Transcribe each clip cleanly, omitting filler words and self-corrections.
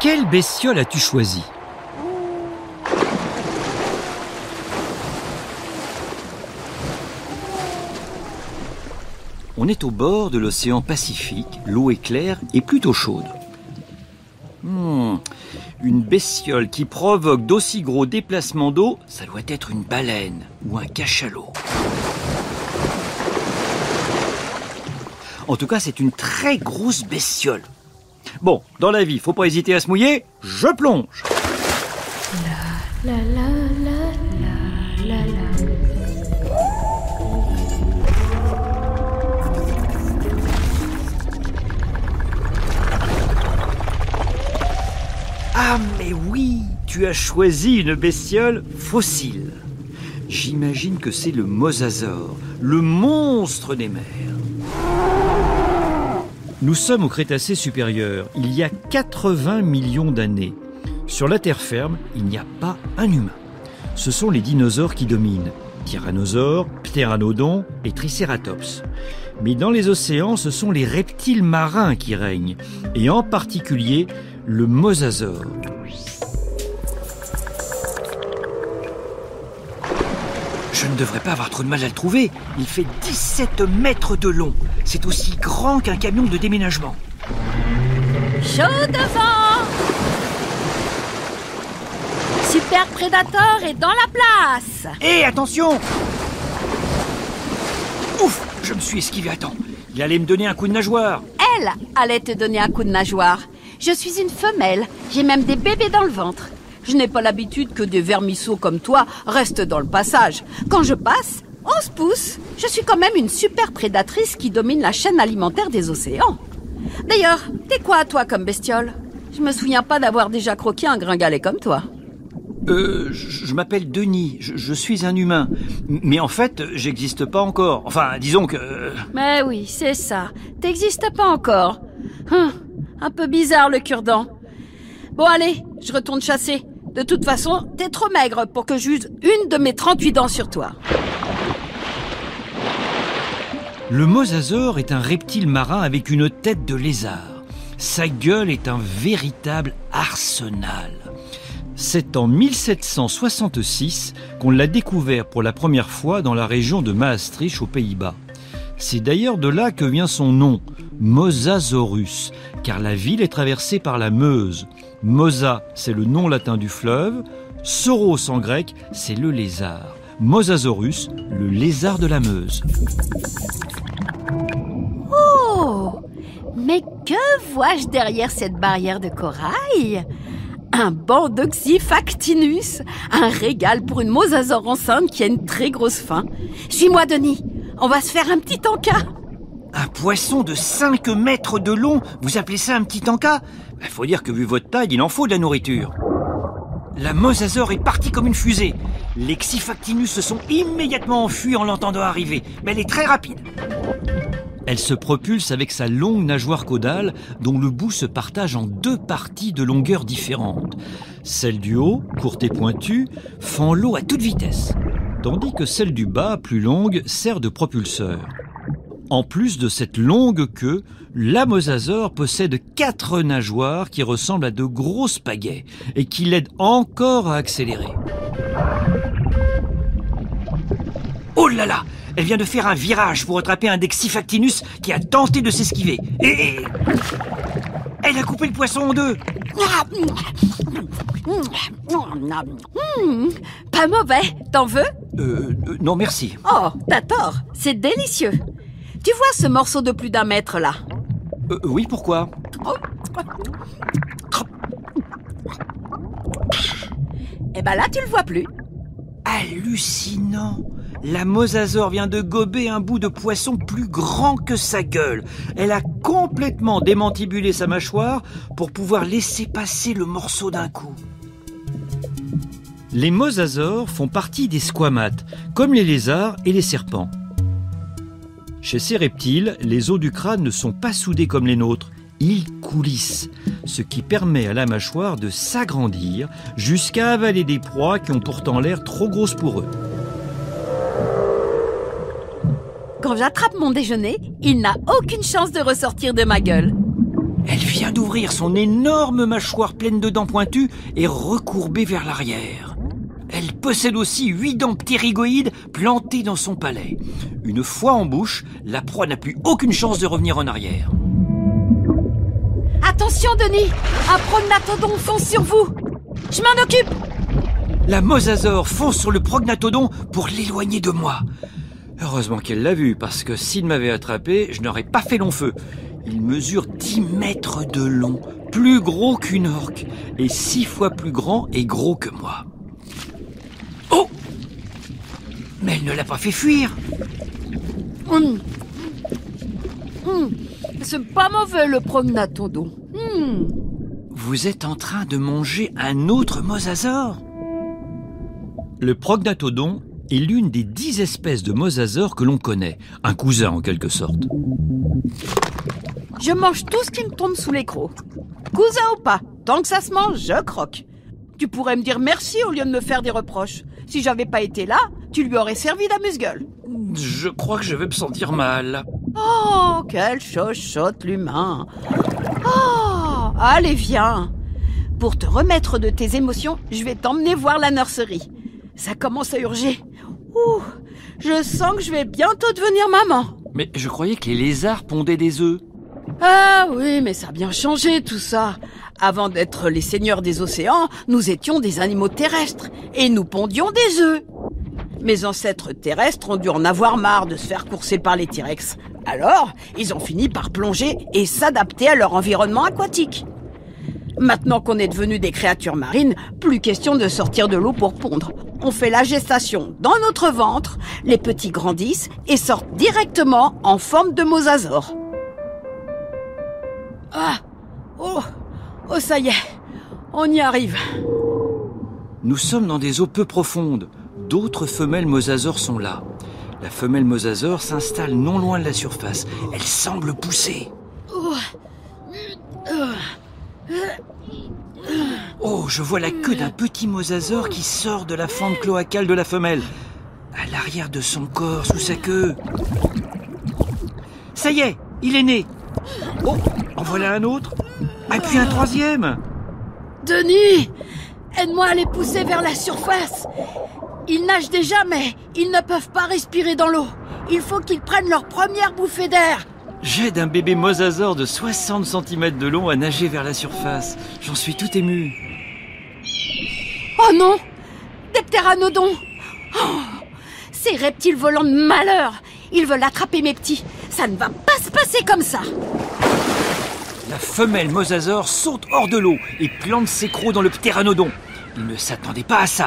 Quelle bestiole as-tu choisi ? On est au bord de l'océan Pacifique, l'eau est claire et plutôt chaude. Une bestiole qui provoque d'aussi gros déplacements d'eau, ça doit être une baleine ou un cachalot. En tout cas, c'est une très grosse bestiole. Bon, dans la vie, faut pas hésiter à se mouiller, je plonge. La la la la la la. Ah mais oui, tu as choisi une bestiole fossile. J'imagine que c'est le mosasaure, le monstre des mers. Nous sommes au Crétacé supérieur, il y a 80 millions d'années. Sur la terre ferme, il n'y a pas un humain. Ce sont les dinosaures qui dominent, tyrannosaures, ptéranodons et tricératops. Mais dans les océans, ce sont les reptiles marins qui règnent, et en particulier le mosasaure. Je ne devrais pas avoir trop de mal à le trouver. Il fait 17 mètres de long. C'est aussi grand qu'un camion de déménagement. Chaud devant! Super Predator est dans la place! Hé, attention! Ouf, je me suis esquivé à temps. Il allait me donner un coup de nageoire. Elle allait te donner un coup de nageoire. Je suis une femelle, j'ai même des bébés dans le ventre. Je n'ai pas l'habitude que des vermisseaux comme toi restent dans le passage. Quand je passe, on se pousse. Je suis quand même une super prédatrice qui domine la chaîne alimentaire des océans. D'ailleurs, t'es quoi toi comme bestiole? Je me souviens pas d'avoir déjà croqué un gringalet comme toi. Je m'appelle Denis, je suis un humain. Mais en fait, j'existe pas encore. Enfin, disons que... Mais oui, c'est ça. T'existes pas encore. Un peu bizarre le cure-dent. Bon allez, je retourne chasser. De toute façon, t'es trop maigre pour que j'use une de mes 38 dents sur toi. Le mosasaure est un reptile marin avec une tête de lézard. Sa gueule est un véritable arsenal. C'est en 1766 qu'on l'a découvert pour la première fois dans la région de Maastricht aux Pays-Bas. C'est d'ailleurs de là que vient son nom, Mosasaurus, car la ville est traversée par la Meuse. Mosa, c'est le nom latin du fleuve. Sauros en grec, c'est le lézard. Mosasaurus, le lézard de la Meuse. Oh! Mais que vois-je derrière cette barrière de corail? Un banc d'Oxyphactinus, un régal pour une mosasaure enceinte qui a une très grosse faim. Suis-moi, Denis, on va se faire un petit encas. Un poisson de 5 mètres de long, vous appelez ça un petit encas? Il faut dire que vu votre taille, il en faut de la nourriture. La mosasaure est partie comme une fusée. Les Xyphactinus se sont immédiatement enfuis en l'entendant arriver, mais elle est très rapide. Elle se propulse avec sa longue nageoire caudale dont le bout se partage en 2 parties de longueur différentes. Celle du haut, courte et pointue, fend l'eau à toute vitesse, tandis que celle du bas, plus longue, sert de propulseur. En plus de cette longue queue, la mosasaure possède 4 nageoires qui ressemblent à de grosses pagaies et qui l'aident encore à accélérer. Oh là là! Elle vient de faire un virage pour attraper un des Xyphactinus qui a tenté de s'esquiver. Et elle a coupé le poisson en 2. Pas mauvais, t'en veux? Non merci. Oh, t'as tort, c'est délicieux. Tu vois ce morceau de plus d'1 mètre là? Oui, pourquoi? Eh ben là, tu le vois plus. Hallucinant! La mosasaure vient de gober un bout de poisson plus grand que sa gueule. Elle a complètement démantibulé sa mâchoire pour pouvoir laisser passer le morceau d'un coup. Les mosasaures font partie des squamates, comme les lézards et les serpents. Chez ces reptiles, les os du crâne ne sont pas soudés comme les nôtres. Ils coulissent, ce qui permet à la mâchoire de s'agrandir jusqu'à avaler des proies qui ont pourtant l'air trop grosses pour eux. Quand j'attrape mon déjeuner, il n'a aucune chance de ressortir de ma gueule. Elle vient vient d'ouvrir son énorme mâchoire pleine de dents pointues et recourbée vers l'arrière. Elle possède aussi 8 dents ptérygoïdes plantées dans son palais. Une fois en bouche, la proie n'a plus aucune chance de revenir en arrière. Attention, Denis! Un prognathodon fonce sur vous! Je m'en occupe! La mosasaure fonce sur le prognathodon pour l'éloigner de moi. Heureusement qu'elle l'a vu, parce que s'il m'avait attrapé, je n'aurais pas fait long feu. Il mesure 10 mètres de long, plus gros qu'une orque, et 6 fois plus grand et gros que moi. Oh! Mais elle ne l'a pas fait fuir. C'est pas mauvais, le prognathodon. Vous êtes en train de manger un autre mosasaure? Le prognathodon est l'une des 10 espèces de mosasaures que l'on connaît. Un cousin, en quelque sorte. Je mange tout ce qui me tombe sous les crocs. Cousin ou pas, tant que ça se mange, je croque. Tu pourrais me dire merci au lieu de me faire des reproches. Si j'avais pas été là, tu lui aurais servi d'amuse-gueule. Je crois que je vais me sentir mal. Oh, quelle chochotte l'humain. Oh, allez, viens. Pour te remettre de tes émotions, je vais t'emmener voir la nurserie. Ça commence à urger. Ouh, je sens que je vais bientôt devenir maman. Mais je croyais que les lézards pondaient des œufs. Ah oui, mais ça a bien changé tout ça. Avant d'être les seigneurs des océans, nous étions des animaux terrestres et nous pondions des œufs. Mes ancêtres terrestres ont dû en avoir marre de se faire courser par les T-Rex. Alors, ils ont fini par plonger et s'adapter à leur environnement aquatique. Maintenant qu'on est devenus des créatures marines, plus question de sortir de l'eau pour pondre. On fait la gestation dans notre ventre, les petits grandissent et sortent directement en forme de mosasaure. Ah, oh, ça y est, on y arrive. Nous sommes dans des eaux peu profondes. D'autres femelles mosasaures sont là. La femelle mosasaure s'installe non loin de la surface. Elle semble pousser. Oh, je vois la queue d'un petit mosasaure qui sort de la fente cloacale de la femelle. À l'arrière de son corps, sous sa queue. Ça y est, il est né. Oh, en voilà un autre. Et puis un troisième. Denis, aide-moi à les pousser vers la surface. Ils nagent déjà, mais ils ne peuvent pas respirer dans l'eau. Il faut qu'ils prennent leur première bouffée d'air. J'aide un bébé mosasaure de 60 cm de long à nager vers la surface. J'en suis tout ému. Oh non, des ptéranodons. Oh, ces reptiles volants de malheur. Ils veulent attraper mes petits. Ça ne va pas se passer comme ça. La femelle mosasaure saute hors de l'eau et plante ses crocs dans le ptéranodon. Il ne s'attendait pas à ça.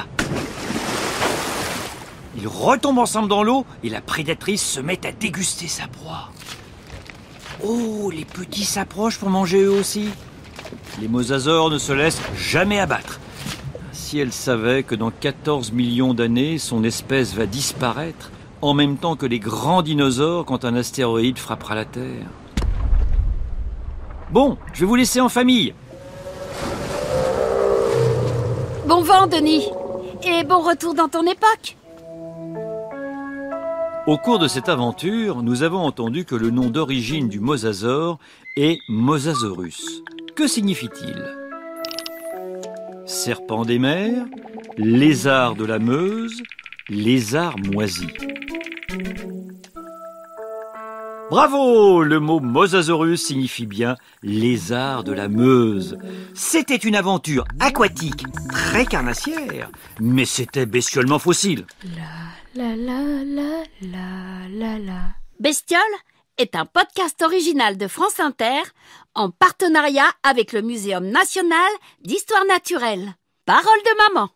Ils retombent ensemble dans l'eau et la prédatrice se met à déguster sa proie. Oh, les petits s'approchent pour manger eux aussi. Les mosasaures ne se laissent jamais abattre. Si elle savait que dans 14 millions d'années, son espèce va disparaître, en même temps que les grands dinosaures quand un astéroïde frappera la Terre. Bon, je vais vous laisser en famille. Bon vent, Denis. Et bon retour dans ton époque. Au cours de cette aventure, nous avons entendu que le nom d'origine du mosasaure est Mosasaurus. Que signifie-t-il? Serpent des mers, lézard de la Meuse, lézard moisi. Bravo! Le mot Mosasaurus signifie bien lézard de la Meuse. C'était une aventure aquatique très carnassière, mais c'était bestiolement fossile. Bestiole est un podcast original de France Inter en partenariat avec le Muséum national d'histoire naturelle. Parole de maman.